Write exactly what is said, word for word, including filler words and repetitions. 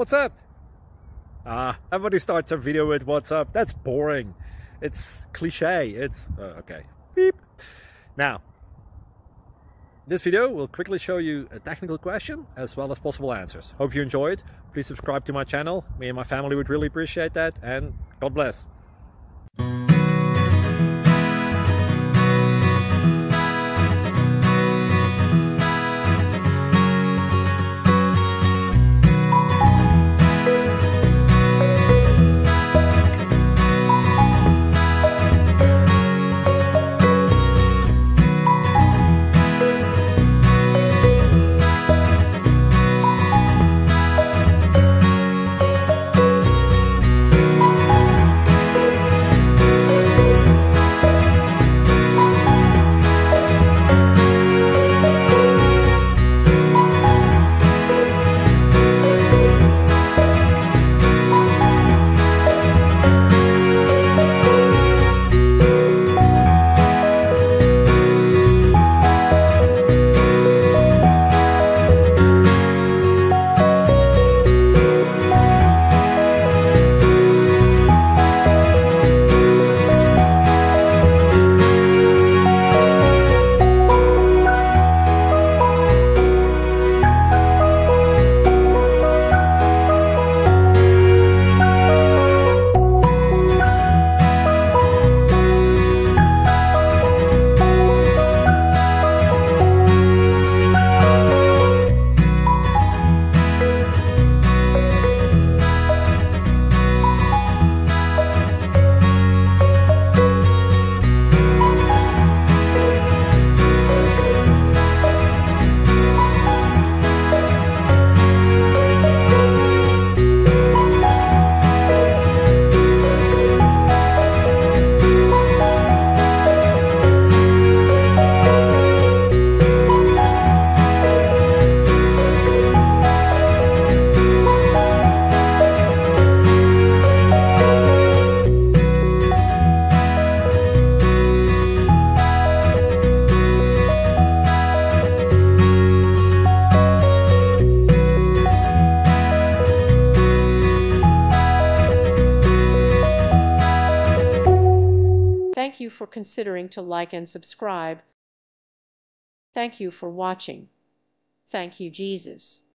What's up? Ah, everybody starts a video with what's up. That's boring. It's cliche. It's uh, okay. Beep. Now, this video will quickly show you a technical question as well as possible answers. Hope you enjoyed. Please subscribe to my channel. Me and my family would really appreciate that, and God bless. Thank you for considering to like and subscribe. Thank you for watching. Thank you, Jesus.